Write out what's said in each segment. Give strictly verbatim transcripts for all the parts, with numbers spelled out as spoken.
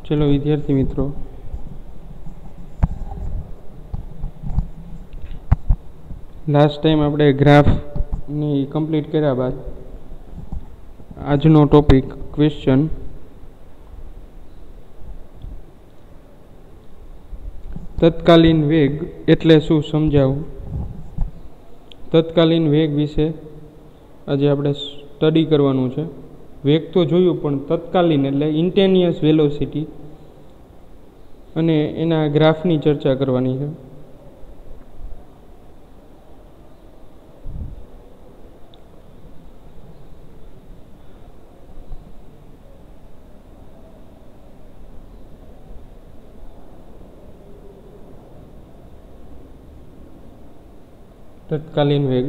चलो विद्यार्थी मित्रों, लास्ट टाइम આપણે ગ્રાફની કમ્પ્લીટ કર્યા બાદ આજનો ટોપિક ક્વેશ્ચન તત્કાલીન વેગ એટલે શું સમજાવું। તત્કાલીન વેગ વિશે આજે આપણે સ્ટડી કરવાનું છે। વેગ તો જોયું, પણ તત્કાલીન એટલે ઇન્ટેનિયસ વેલોસિટી અને એના ગ્રાફની ચર્ચા કરવાની છે। તત્કાલીન વેગ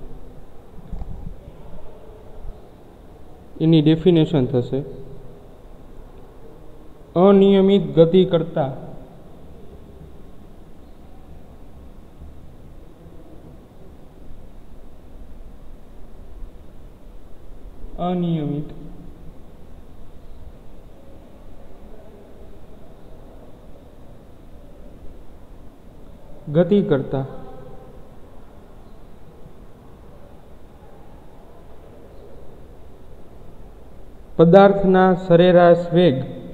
એની ડેફિનેશન થશે અનિયમિત ગતિ કરતા અનિયમિત ગતિ કરતા પદાર્થના સરેરાશ વેગ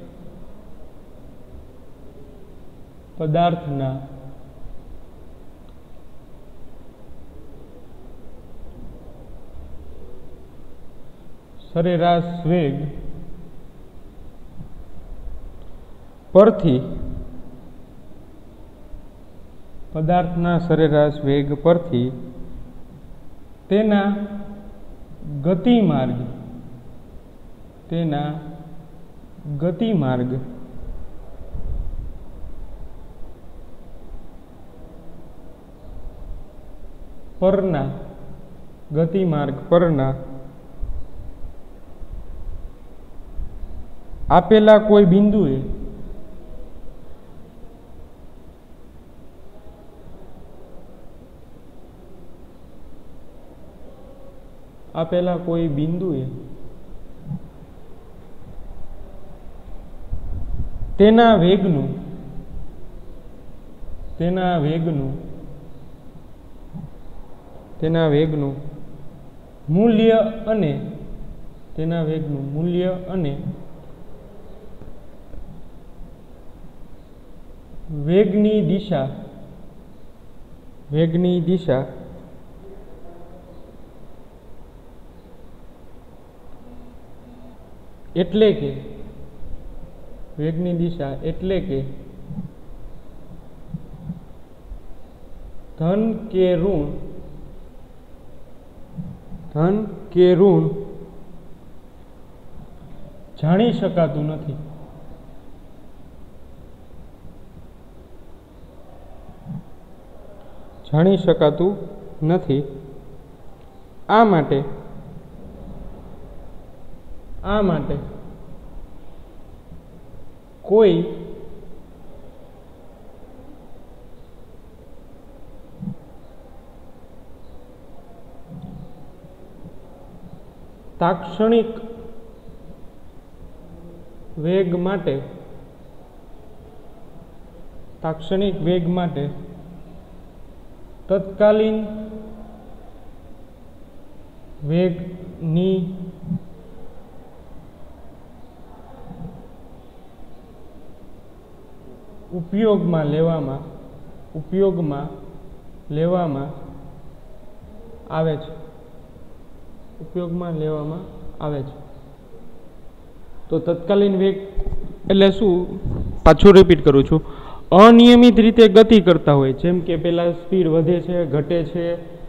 પદાર્થના સરેરાશ વેગ પરથી પદાર્થના સરેરાશ વેગ પરથી તેના ગતિમાર્ગ તેના ગતિમાર્ગ પરના ગતિમાર્ગ પરના આપેલા કોઈ બિંદુએ આપેલા કોઈ બિંદુએ તેના વેગનું તેના વેગનું તેના વેગનું મૂલ્ય અને તેના વેગનું મૂલ્ય અને વેગની દિશા વેગની દિશા એટલે કે વેગની દિશા એટલે કે ધન કે ઋણ ધન કે ઋણ જાણી શકાતું નથી જાણી શકાતું નથી આ માટે આ માટે કોઈ તાક્ષણિક વેગ માટે તાક્ષણિક વેગ માટે તત્કાલીન વેગની ઉપયોગમાં લેવામાં ઉપયોગમાં લેવામાં આવે છે ઉપયોગમાં લેવામાં આવે છે તો તત્કાલીન વેગ એટલે શું, પાછું રિપીટ કરું છું, અનિયમિત રીતે ગતિ કરતા હોય, જેમ કે પહેલા સ્પીડ વધે છે, ઘટે છે,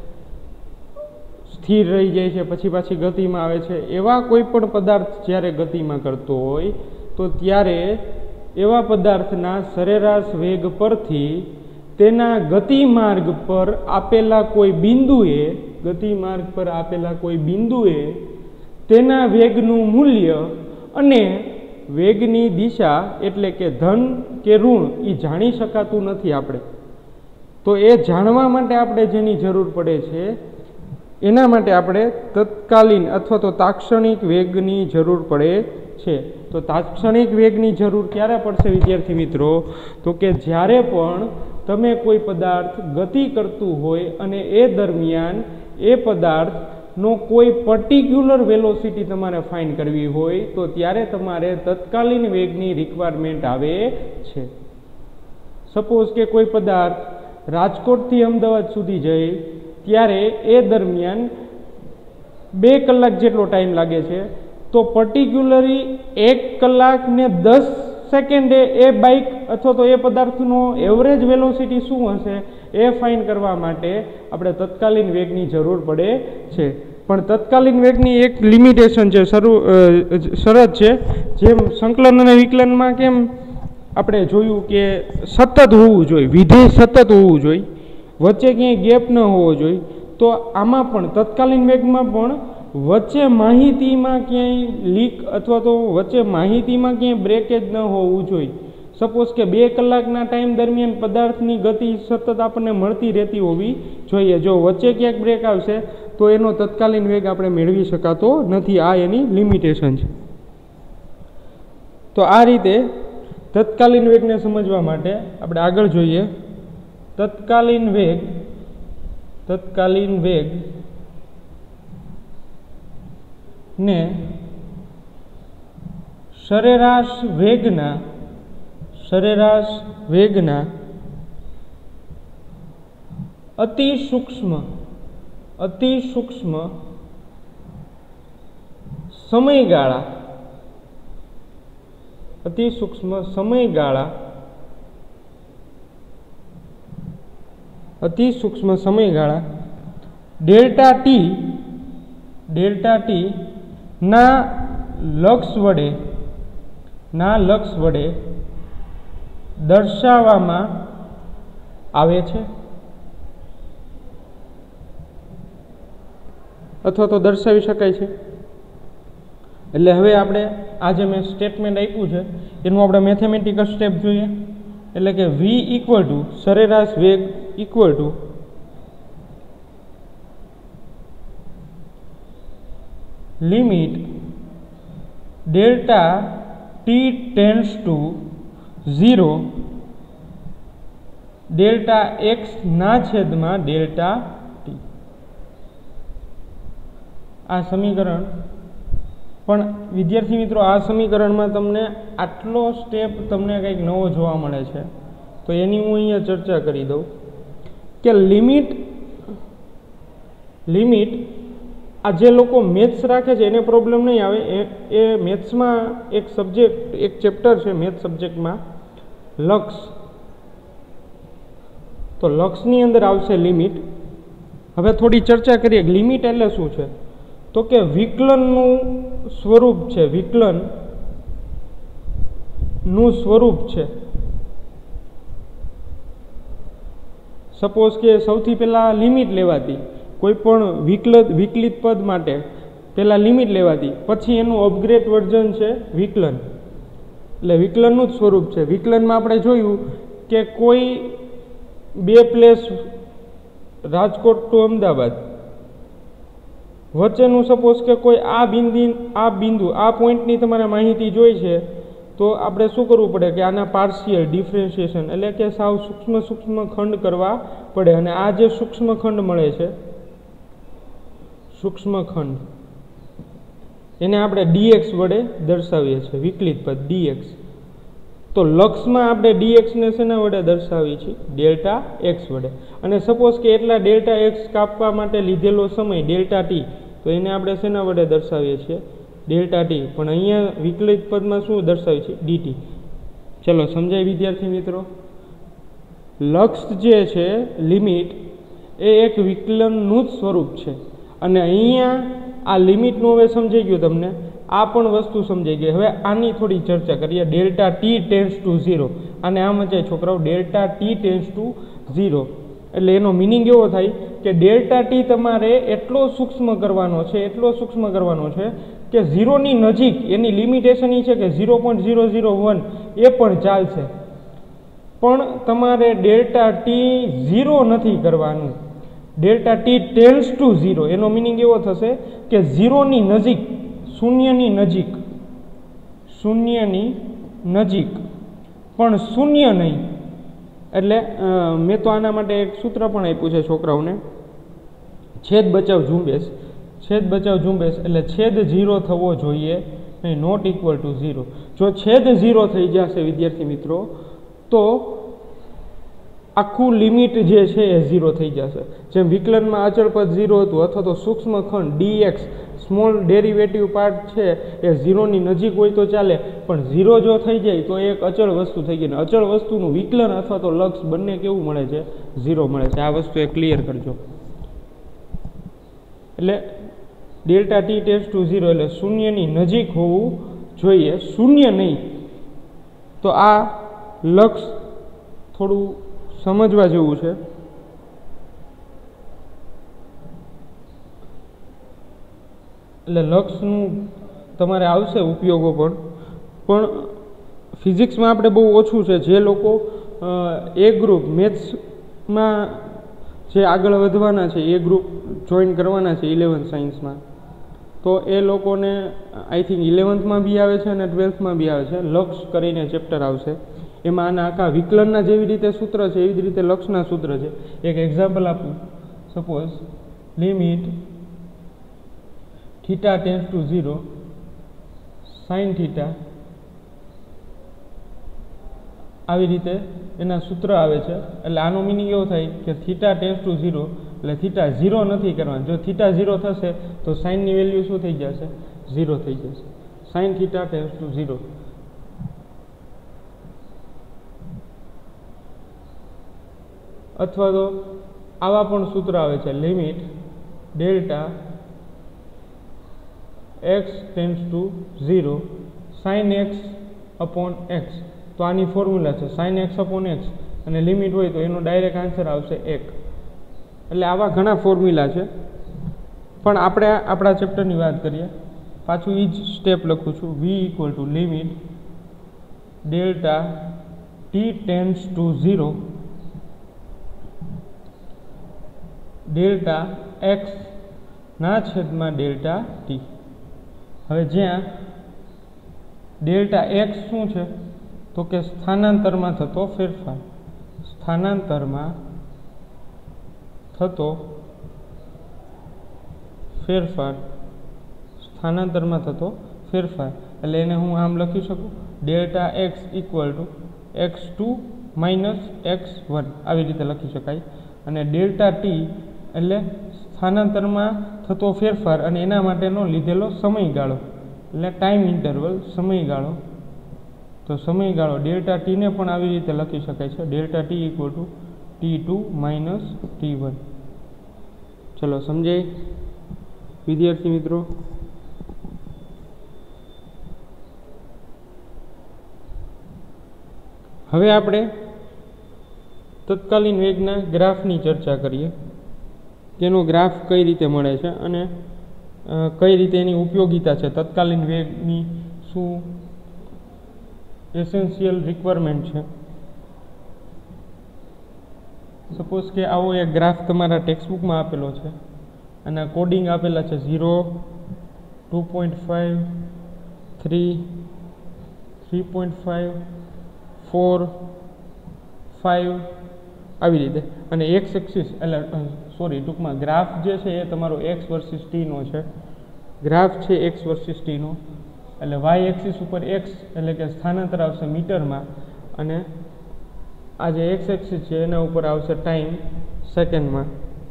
સ્થિર રહી જાય છે, પછી પાછી ગતિમાં આવે છે, એવા કોઈ પણ પદાર્થ જ્યારે ગતિમાં કરતો હોય તો ત્યારે એવા પદાર્થના સરેરાશ વેગ પરથી તેના ગતિમાર્ગ પર આપેલા કોઈ બિંદુએ ગતિમાર્ગ પર આપેલા કોઈ બિંદુએ તેના વેગનું મૂલ્ય અને વેગની દિશા એટલે કે ધન કે ઋણ એ જાણી શકાતું નથી આપણે। તો એ જાણવા માટે આપણે જેની જરૂર પડે છે એના માટે આપણે તત્કાલીન અથવા તો તાત્ક્ષણિક વેગની જરૂર પડે છે. તો તાત્ક્ષણિક વેગની જરૂર ક્યારે પડશે વિદ્યાર્થી મિત્રો? તો કે જ્યારે પણ તમે કોઈ પદાર્થ ગતિ કરતું હોય અને એ દરમિયાન એ પદાર્થનો કોઈ પર્ટિક્યુલર વેલોસિટી તમારે ફાઇન્ડ કરવી હોય તો ત્યારે તમારે તત્કાલીન વેગની રિક્વાયરમેન્ટ આવે છે. સપોઝ કે કોઈ પદાર્થ રાજકોટથી અમદાવાદ સુધી જાય ત્યારે એ દરમિયાન બે કલાક જેટલો ટાઈમ લાગે છે, તો પર્ટિક્યુલરી એક કલાક ને દસ સેકન્ડે એ બાઇક અથવા તો એ પદાર્થનો એવરેજ વેલોસિટી શું હશે એ ફાઇન્ડ કરવા માટે આપણે તત્કાલીન વેગની જરૂર પડે છે. પણ તત્કાલીન વેગની એક લિમિટેશન છે, શરૂ શરત છે. જેમ સંકલન અને વિકલનમાં કેમ આપણે જોયું કે સતત હોવું જોઈએ, વિધેય સતત હોવું જોઈએ, વચ્ચે ક્યાંય ગેપ ન હોવો જોઈએ, તો આમાં પણ તત્કાલીન વેગમાં પણ વચ્ચે માહિતીમાં ક્યાંય લીક અથવા તો વચ્ચે માહિતીમાં ક્યાંય બ્રેકેજ ન હોવું જોઈએ. સપોઝ કે બે કલાકના ટાઈમ દરમિયાન પદાર્થની ગતિ સતત આપણને મળતી રહેતી હોવી જોઈએ. જો વચ્ચે ક્યાંક બ્રેક આવશે તો એનો તત્કાલીન વેગ આપણે મેળવી શકાતો નથી. આ એની લિમિટેશન છે. તો આ રીતે તત્કાલીન વેગને સમજવા માટે આપણે આગળ જોઈએ. તત્કાલીન વેગ તત્કાલીન વેગ ને સરેરાશ વેગના સરેરાશ વેગના અતિ સૂક્ષ્મ અતિ સૂક્ષ્મ સમયગાળા અતિ સૂક્ષ્મ સમયગાળા અતિ સૂક્ષ્મ સમયગાળા ડેલ્ટા ટી ડેલ્ટા ટી ના લક્ષ વડે ના લક્ષ વડે દર્શાવવામાં આવે છે અથવા તો દર્શાવી શકાય છે. એટલે હવે આપણે આ જે મેં સ્ટેટમેન્ટ આપ્યું છે એનું આપણે મેથેમેટિકલ સ્ટેપ જોઈએ. એટલે કે વી ઇક્વલ ટુ સરેરાશ વેગ equal to limit delta T tends to zero delta x ના છેદમાં ડેલ્ટા ટી. આ સમીકરણ પણ વિદ્યાર્થી મિત્રો આ સમીકરણમાં તમને આટલો સ્ટેપ તમને કંઈક નવો જોવા મળે છે, તો એની હું અહીંયા ચર્ચા કરી દઉં કે લિમિટ લિમિટ આ જે લોકો મેથ્સ રાખે છે એને પ્રોબ્લેમ નહીં આવે. એ એ મેથ્સમાં એક સબ્જેક્ટ એક ચેપ્ટર છે મેથ્સ સબ્જેક્ટમાં લક્ષ. તો લક્ષની અંદર આવશે લિમિટ. હવે થોડી ચર્ચા કરીએ લિમિટ એટલે શું છે. તો કે વિકલનનું સ્વરૂપ છે, વિકલનનું સ્વરૂપ છે. સપોઝ કે સૌથી પહેલાં લિમિટ લેવાતી કોઈ પણ વિકલિત વિકલિત પદ માટે પહેલાં લિમિટ લેવાતી, પછી એનું અપગ્રેડ વર્ઝન છે વિકલન. એટલે વિકલનનું જ સ્વરૂપ છે. વિકલનમાં આપણે જોયું કે કોઈ બે પ્લેસ રાજકોટ ટુ અમદાવાદ વચ્ચેનું સપોઝ કે કોઈ આ બિંદુ આ બિંદુ આ પોઈન્ટની તમારે માહિતી જોઈ છે, તો આપણે શું કરવું પડે કે આના પાર્શિયલ ડિફરન્શિએશન એટલે કે સાવ સૂક્ષ્મ સૂક્ષ્મ ખંડ કરવા પડે. અને આ જે સૂક્ષ્મ ખંડ મળે છે સૂક્ષ્મ ખંડ એને આપણે ડીએક્સ વડે દર્શાવીએ છીએ, વિકલિત પદ ડીએક્સ. તો લક્ષમાં આપણે ડીએક્સને શેના વડે દર્શાવીએ છીએ? ડેલ્ટા એક્સ વડે. અને સપોઝ કે એટલા ડેલ્ટા એક્સ કાપવા માટે લીધેલો સમય ડેલ્ટા ટી, તો એને આપણે શેના વડે દર્શાવીએ છીએ? Delta T. પણ અહીંયા વિકલિત પદમાં શું દર્શાવીએ છીએ? ડીટી. ચલો સમજાય વિદ્યાર્થી મિત્રો? લક્ષ જે છે લિમિટ એ એક વિકલનનું જ સ્વરૂપ છે. અને અહીંયા આ લિમિટનું હવે સમજાઈ ગયું તમને, આ પણ વસ્તુ સમજાઈ ગઈ. હવે આની થોડી ચર્ચા કરીએ. Delta T tends to zero, અને આમ છે છોકરાઓ delta T tends to zero. એટલે એનો મિનિંગ એવો થાય કે ડેલ્ટા ટી તમારે એટલો સૂક્ષ્મ કરવાનો છે એટલો સૂક્ષ્મ કરવાનો છે કે ઝીરોની નજીક. એની લિમિટેશન એ છે કે zero point zero zero one એ પણ ચાલશે, પણ તમારે ડેલ્ટા ટી ઝીરો નથી કરવાનું. Delta T tends to zero, એનો મિનિંગ એવો થશે કે ઝીરોની નજીક, શૂન્યની નજીક, શૂન્યની નજીક પણ શૂન્ય નહીં. એટલે મેં તો આના માટે એક સૂત્ર પણ આપ્યું છે છોકરાઓને, છેદ બચાવ ઝુંબેશ. છેદ બચાવ ઝુંબેશ એટલે છેદ ઝીરો થવો જોઈએ નહીં, નોટ ઇક્વલ ટુ ઝીરો. જો છેદ ઝીરો થઈ જશે વિદ્યાર્થી મિત્રો, તો આખું લિમિટ જે છે એ ઝીરો થઈ જશે. જેમ વિકલનમાં અચળ પદ ઝીરો હતું, અથવા તો સૂક્ષ્મ ખંડ ડીએક્સ સ્મોલ ડેરિવેટિવ પાર્ટ છે એ ઝીરોની નજીક હોય તો ચાલે, પણ ઝીરો જો થઈ જાય તો એક અચળ વસ્તુ થઈ ગઈ. ને અચળ વસ્તુનું વિકલન અથવા તો લક્ષ બંને કેવું મળે છે? ઝીરો મળે છે. આ વસ્તુ એ ક્લિયર કરજો. એટલે delta T tends to zero એટલે શૂન્યની નજીક હોવું જોઈએ, શૂન્ય નહીં. તો આ લક્ષ થોડું સમજવા જેવું છે. એટલે લક્ષનું તમારે આવશે ઉપયોગો પણ, પણ ફિઝિક્સમાં આપણે બહુ ઓછું છે. જે લોકો એ ગ્રુપ મેથ્સમાં જે આગળ વધવાના છે, એ ગ્રુપ જોઈન કરવાના છે ઇલેવન્થ સાયન્સમાં, તો એ લોકોને આઈ થિંક ઇલેવન્થમાં બી આવે છે અને ટ્વેલ્થમાં બી આવે છે. લક્ષ કરીને ચેપ્ટર આવશે, એમાં આના આખા વિકલનના જેવી રીતે સૂત્ર છે એવી જ રીતે લક્ષના સૂત્ર છે. એક એક્ઝામ્પલ આપું. Suppose limit theta tends to zero sine theta, આવી રીતે એના સૂત્ર આવે છે. એટલે આનો મિનિંગ એવો થાય કે થીટા ટેન્ડ્સ ટુ ઝીરો એટલે થીટા ઝીરો નથી કરવાનું. જો થીટા ઝીરો થશે તો સાઇનની વેલ્યુ શું થઈ જશે? ઝીરો થઈ જશે. Sine theta tends to zero. અથવા તો આવા પણ સૂત્ર આવે છે, limit delta x tends to zero sine x upon x. તો આની ફોર્મ્યુલા છે સાઇન એક્સ અપોન એક્સ, અને લિમિટ હોય તો એનો ડાયરેક્ટ આન્સર આવશે એક. એટલે આવા ઘણા ફોર્મ્યુલા છે, પણ આપણે આપણા ચેપ્ટરની વાત કરીએ. પાછું એ જ સ્ટેપ લખું છું. V equal to limit delta T tends to zero delta x ના છેદમાં ડેલ્ટા ટી. હવે જ્યાં ડેલ્ટા એક્સ શું છે? તો કે સ્થાનાંતરમાં થતો ફેરફાર. સ્થાનાંતરમાં થતો ફેરફાર સ્થાનાંતરમાં થતો ફેરફાર એટલે એને હું આમ લખી શકું, delta x equal to x two minus x one, આવી રીતે લખી શકાય. અને ડેલ્ટા ટી એટલે સ્થાનાંતરમાં થતો ફેરફાર અને એના માટેનો લીધેલો સમયગાળો, એટલે ટાઈમ ઇન્ટરવલ, સમયગાળો. તો સમયગાળો ડેલ્ટા ટીને પણ આવી રીતે લખી શકાય છે, delta t equal to t two minus t one. ચલો સમજાય વિદ્યાર્થી મિત્રો? હવે આપણે તત્કાલીન વેગના ગ્રાફની ચર્ચા કરીએ. તેનો ગ્રાફ કઈ રીતે મળે છે અને કઈ રીતે એની ઉપયોગિતા છે, તત્કાલીન વેગની શું એસેન્શિયલ રિક્વાયરમેન્ટ છે. સપોઝ કે આવો એક ગ્રાફ તમારા ટેક્સ્ટબુકમાં આપેલો છે અને કોડિંગ આપેલા છે zero, two point five, three, three point five, four, five, આવી રીતે. અને એક્સ એક્સિસ એટલે સોરી ટૂંકમાં ગ્રાફ જે છે એ તમારો એક્સ વર્સિસ ટીનો છે. ગ્રાફ છે એક્સ વર્સિસ ટીનો, એટલે વાય એક્સિસ ઉપર એક્સ એટલે કે સ્થાનાંતર આવશે મીટરમાં, અને આ જે એક્સ એક્સિસ છે એના ઉપર આવશે ટાઈમ સેકન્ડમાં.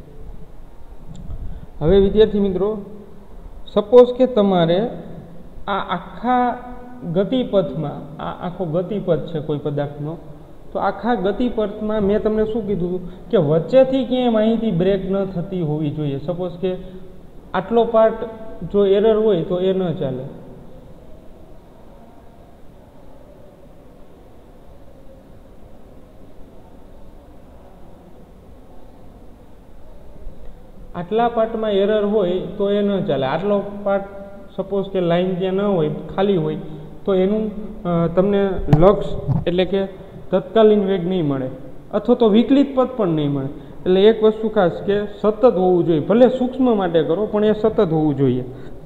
હવે વિદ્યાર્થી મિત્રો, સપોઝ કે તમારે આ આખા ગતિપથમાં, આ આખો ગતિપથ છે કોઈ પદાર્થનો, તો આખા ગતિપથમાં મેં તમને શું કીધું હતું કે વચ્ચેથી ક્યાંય માહિતી બ્રેક ન થતી હોવી જોઈએ. સપોઝ કે આટલો પાર્ટ જો એરર હોય તો એ ન ચાલે. આટલા પાર્ટમાં એરર હોય તો એ ન ચાલે. આટલો પાર્ટ સપોઝ કે લાઈન ત્યાં ન હોય, ખાલી હોય, તો એનું તમને લક્ષ એટલે કે તત્કાલીન વેગ નહીં મળે, અથવા તો વિકલિત પદ પણ નહીં મળે. એટલે એક વસ્તુ ખાસ કે સતત હોવું જોઈએ, ભલે સૂક્ષ્મ માટે કરો પણ એ સતત હોવું જોઈએ.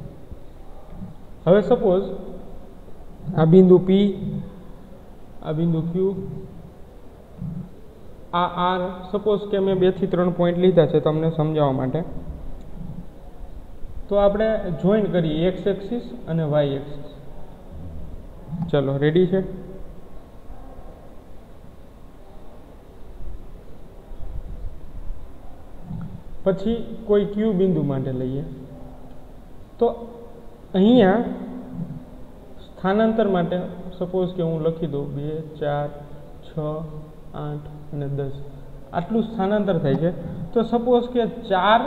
હવે સપોઝ આ બિંદુ પી, આ બિંદુ ક્યુ, આ આર, સપોઝ કે મેં બે થી ત્રણ પોઈન્ટ લીધા છે તમને સમજાવવા માટે. તો આપણે જોઈન કરીએ એક્સ એક્સિસ અને વાય એક્સિસ. ચલો રેડી છે. પછી કોઈ ક્યુ બિંદુ માટે લઈએ તો અહીંયા સ્થાનાંતર માટે સપોઝ કે હું લખી દઉં બે, ચાર, છ, આઠ અને દસ, આટલું સ્થાનાંતર થાય છે. તો સપોઝ કે ચાર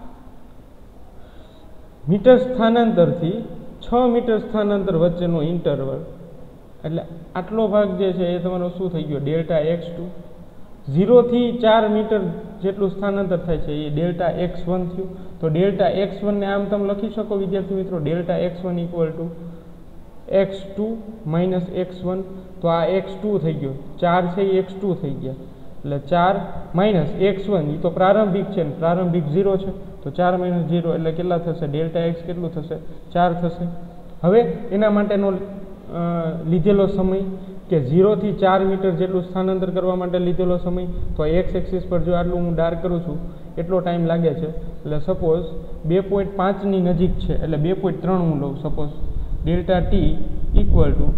મીટર સ્થાનાંતરથી છ મીટર સ્થાનાંતર વચ્ચેનો ઇન્ટરવલ, એટલે આટલો ભાગ જે છે એ તમારો શું થઈ ગયો? Delta x two. ઝીરોથી ચાર મીટર જેટલું સ્થાનાંતર થાય છે એ ડેલ્ટા એક્સ વન થયું. તો ડેલ્ટા એક્સ વનને આમ તમે લખી શકો વિદ્યાર્થી મિત્રો, delta x one equal to x two minus x one. તો આ એક્સ ટુ થઈ ગયો, ચાર છે એ એક્સ ટુ થઈ ગયા, એટલે ચાર માઇનસ એક્સ વન એ તો પ્રારંભિક છે ને પ્રારંભિક ઝીરો છે, તો ચાર માઇનસ ઝીરો એટલે કેટલા થશે? ડેલ્ટા એક્સ કેટલું થશે? ચાર થશે. હવે એના માટેનો લીધેલો સમય કે ઝીરોથી ચાર મીટર જેટલું સ્થાનાંતર કરવા માટે લીધેલો સમય, તો એક્સ એક્સિસ પર જો આટલું હું ડાર્ક કરું છું એટલો ટાઈમ લાગે છે. એટલે સપોઝ બે પોઈન્ટ પાંચની નજીક છે એટલે બે પોઈન્ટ ત્રણ હું લઉં. Suppose delta t equal to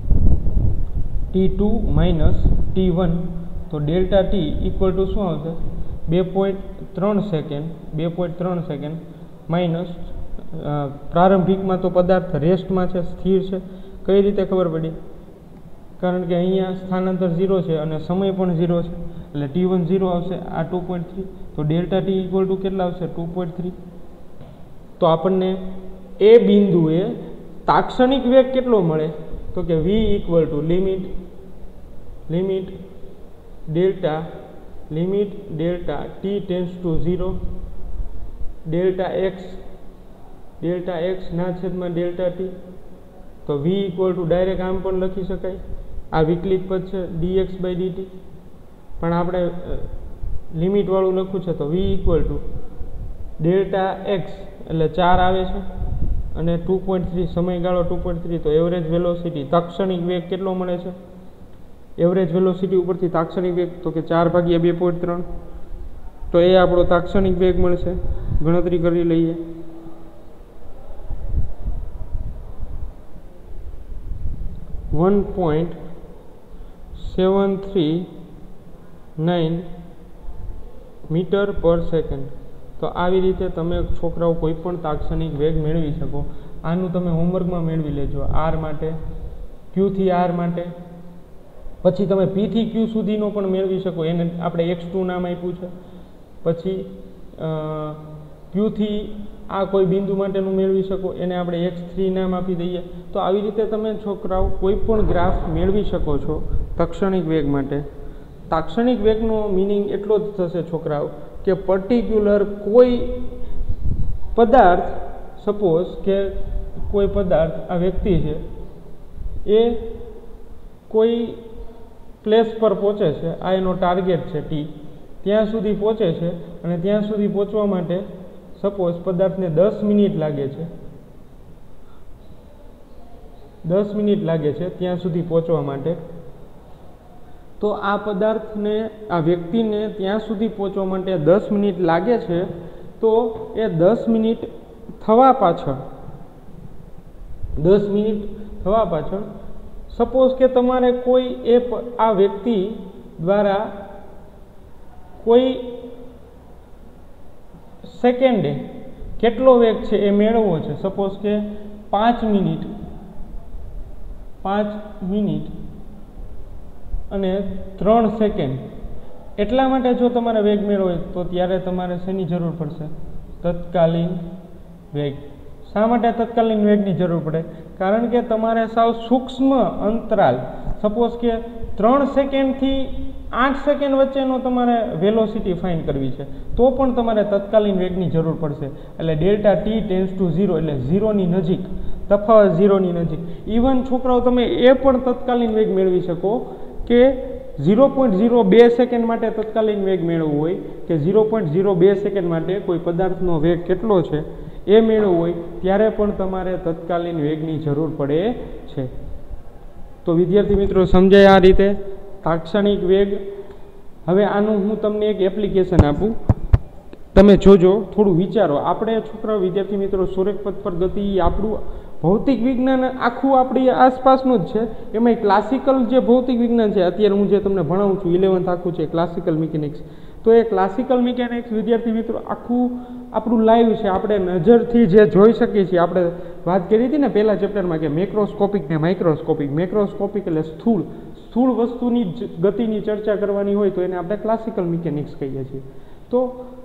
t two minus t one. તો ડેલ્ટા ટી ઇક્વલ ટુ શું આવશે? બે પોઈન્ટ ત્રણ સેકન્ડ, બે પોઈન્ટ ત્રણ સેકન્ડ માઇનસ પ્રારંભિકમાં તો પદાર્થ રેસ્ટમાં છે, સ્થિર છે. કઈ રીતે ખબર પડી? કારણ કે અહીંયા સ્થાનાંતર ઝીરો છે અને સમય પણ ઝીરો છે, એટલે ટી વન ઝીરો આવશે, આ ટુ પોઈન્ટ થ્રી. તો ડેલ્ટા ટી ઇક્વલ ટુ કેટલા આવશે? Two point three. તો આપણને એ બિંદુએ તાક્ષણિક વેગ કેટલો મળે? તો કે v equal to limit limit delta limit delta T tends to zero delta x delta x ના છેદમાં ડેલ્ટા ટી. તો વી ઇક્વલ ટુ ડાયરેક્ટ આમ પણ લખી શકાય, આ વિકલિત પદ છે ડીએક્સ બાય ડીટી, પણ આપણે લિમિટવાળું લખવું છે તો v equal to delta x એટલે ચાર આવે છે અને ટુ પોઈન્ટ થ્રી સમયગાળો ટુ પોઈન્ટ થ્રી. તો એવરેજ વેલોસિટી તાક્ષણિક વેગ કેટલો મળે છે? એવરેજ વેલોસિટી ઉપરથી તાક્ષણિક વેગ તો કે ચાર ભાગ્યા બે પોઈન્ટ ત્રણ. તો એ આપણો તાક્ષણિક વેગ મળશે. ગણતરી કરી લઈએ. One point seven three nine metre per second. તો આવી રીતે તમે છોકરાઓ કોઈ પણ તાક્ષણિક વેગ મેળવી શકો. આનું તમે હોમવર્કમાં મેળવી લેજો. આર માટે, ક્યુથી આર માટે, પછી તમે પીથી ક્યુ સુધીનો પણ મેળવી શકો, એને આપણે એક્સ ટુ નામ આપ્યું છે. પછી ક્યુથી આ કોઈ બિંદુ માટેનું મેળવી શકો, એને આપણે એક્સ થ્રી નામ આપી દઈએ. તો આવી રીતે તમે છોકરાઓ કોઈ પણ ગ્રાફ મેળવી શકો છો તાક્ષણિક વેગ માટે. તાક્ષણિક વેગનો મિનિંગ એટલો જ થશે છોકરાઓ કે પર્ટિક્યુલર કોઈ પદાર્થ, સપોઝ કે કોઈ પદાર્થ, આ વ્યક્તિ છે એ કોઈ પ્લેસ પર પહોંચે છે, આ એનો ટાર્ગેટ છે ટી, ત્યાં સુધી પહોંચે છે અને ત્યાં સુધી પહોંચવા માટે સપોઝ પદાર્થને દસ મિનિટ લાગે છે દસ મિનિટ લાગે છે ત્યાં સુધી પહોંચવા માટે. તો આ પદાર્થને, આ વ્યક્તિને ત્યાં સુધી પહોંચવા માટે દસ મિનિટ લાગે છે. તો એ દસ મિનિટ થવા પાછળ દસ મિનિટ થવા પાછળ સપોઝ કે તમારે કોઈ એ આ વ્યક્તિ દ્વારા કોઈ સેકન્ડે કેટલો વેગ છે એ મેળવવો છે. સપોઝ કે પાંચ મિનિટ પાંચ મિનિટ અને ત્રણ સેકન્ડ, એટલા માટે જો તમારે વેગ મેળવવો હોય તો ત્યારે તમારે શેની જરૂર પડશે? તત્કાલીન વેગ. શા માટે તત્કાલીન વેગની જરૂર પડે? કારણ કે તમારે સાવ સૂક્ષ્મ અંતરાલ, સપોઝ કે ત્રણ સેકન્ડથી આઠ સેકન્ડ વચ્ચેનો તમારે વેલોસિટી ફાઇન્ડ કરવી છે, તો પણ તમારે તત્કાલીન વેગની જરૂર પડશે. એટલે delta T tends to zero એટલે ઝીરોની નજીક, તફાવત ઝીરોની નજીક. ઇવન છોકરાઓ તમે એ પણ તત્કાલીન વેગ મેળવી શકો કે ઝીરો પોઈન્ટ ઝીરો બે સેકન્ડ માટે તત્કાલીન વેગ મેળવવો હોય કે ઝીરો પોઈન્ટ ઝીરો બે સેકન્ડ માટે કોઈ પદાર્થનો વેગ કેટલો છે એ મેળવવું હોય ત્યારે પણ તમારે તત્કાલીન વેગની જરૂર પડે છે. તો વિદ્યાર્થી મિત્રો સમજાય આ રીતે તાક્ષણિક વેગ. હવે આનું હું તમને એક એપ્લિકેશન આપું, તમે જોજો, થોડું વિચારો. આપણે છોકરાઓ વિદ્યાર્થી મિત્રો સૂર્યપથ પર ગતિ આપણું ભૌતિક વિજ્ઞાન આખું આપણી આસપાસનું જ છે. એમાં ક્લાસિકલ જે ભૌતિક વિજ્ઞાન છે, અત્યારે હું જે તમને ભણાવું છું ઇલેવન્થ આખું છે ક્લાસિકલ મિકેનિક્સ, તો એ ક્લાસિકલ મિકેનિક્સ વિદ્યાર્થી મિત્રો આખું આપણું લાઈવ છે. આપણે નજરથી જે જોઈ શકીએ છીએ. આપણે વાત કરી હતી ને પહેલા ચેપ્ટરમાં કે મેક્રોસ્કોપિક ને માઇક્રોસ્કોપિક. મેક્રોસ્કોપિક એટલે સ્થૂળ સ્થૂળ વસ્તુની ગતિની ચર્ચા કરવાની હોય તો એને આપણે ક્લાસિકલ મિકેનિક્સ કહીએ છીએ. તો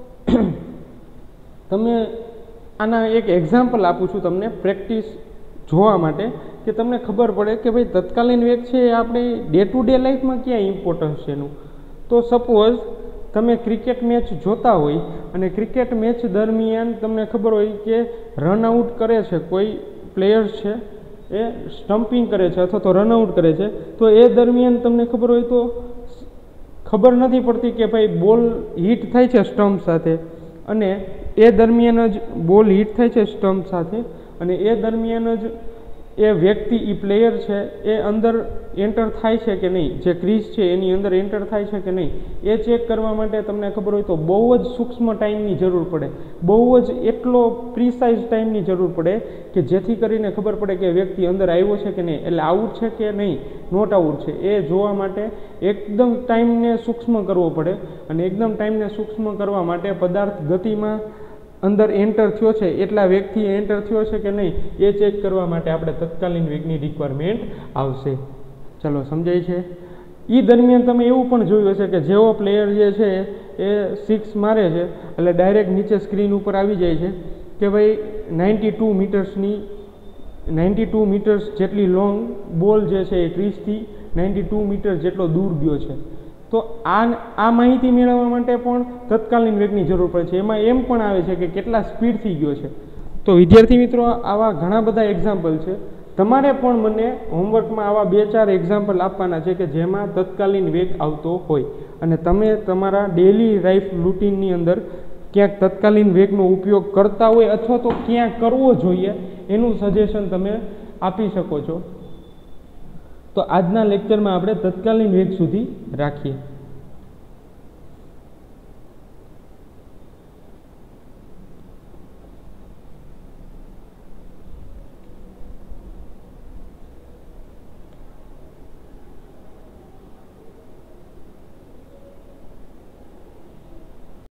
તમે આના એક એક્ઝામ્પલ આપું છું તમને પ્રેક્ટિસ જોવા માટે, કે તમને ખબર પડે કે ભાઈ તત્કાલીન વેગ છે એ આપણે ડે ટુ ડે લાઈફમાં ક્યાં ઇમ્પોર્ટન્સ છે એનું. તો સપોઝ તમે ક્રિકેટ મેચ જોતા હોય અને ક્રિકેટ મેચ દરમિયાન તમને ખબર હોય કે રન આઉટ કરે છે કોઈ પ્લેયર્સ છે, એ સ્ટમ્પિંગ કરે છે અથવા તો રનઆઉટ કરે છે, તો એ દરમિયાન તમને ખબર હોય તો ખબર નથી પડતી કે ભાઈ બોલ હિટ થાય છે સ્ટમ્પ સાથે, અને એ દરમિયાન જ બોલ હિટ થાય છે સ્ટમ્પ સાથે અને એ દરમિયાન જ એ વ્યક્તિ એ પ્લેયર છે એ અંદર એન્ટર થાય છે કે નહીં, જે ક્રીઝ છે એની અંદર એન્ટર થાય છે કે નહીં, એ ચેક કરવા માટે તમને ખબર હોય તો બહુ જ સૂક્ષ્મ ટાઈમની જરૂર પડે. બહુ જ એટલો પ્રિસાઇઝ ટાઈમની જરૂર પડે કે જેથી કરીને ખબર પડે કે વ્યક્તિ અંદર આવ્યો છે કે નહીં, એટલે આઉટ છે કે નહીં, નોટ આઉટ છે, એ જોવા માટે એકદમ ટાઈમને સૂક્ષ્મ કરવો પડે. અને એકદમ ટાઈમને સૂક્ષ્મ કરવા માટે પદાર્થ ગતિમાં અંદર એન્ટર થયો છે એટલા વેગથી એન્ટર થયો છે કે નહીં એ ચેક કરવા માટે આપણે તત્કાલીન વેગની રિક્વાયરમેન્ટ આવશે. ચલો સમજાય છે. એ દરમિયાન તમે એવું પણ જોયું હશે કે જેવો પ્લેયર જે છે એ સિક્સ મારે છે એટલે ડાયરેક્ટ નીચે સ્ક્રીન ઉપર આવી જાય છે કે ભાઈ નાઇન્ટી ટુ મીટર્સની નાઇન્ટી ટુ મીટર્સ જેટલી લોંગ બોલ જે છે એ ક્રીઝથી નાઇન્ટી ટુ મીટર જેટલો દૂર ગયો છે. તો આ આ માહિતી મેળવવા માટે પણ તત્કાલીન વેગની જરૂર પડે છે. એમાં એમ પણ આવે છે કે કેટલા સ્પીડથી ગયો છે. તો વિદ્યાર્થી મિત્રો આવા ઘણા બધા એક્ઝામ્પલ છે. તમારે પણ મને હોમવર્કમાં આવા બે ચાર એક્ઝામ્પલ આપવાના છે કે જેમાં તત્કાલીન વેગ આવતો હોય અને તમે તમારા ડેલી લાઈફ રૂટીનની અંદર ક્યાંક તત્કાલીન વેગનો ઉપયોગ કરતા હોય અથવા તો ક્યાં કરવો જોઈએ એનું સજેશન તમે આપી શકો છો. તો આજના લેક્ચરમાં આપણે તત્કાલીન વેગ સુધી રાખીએ.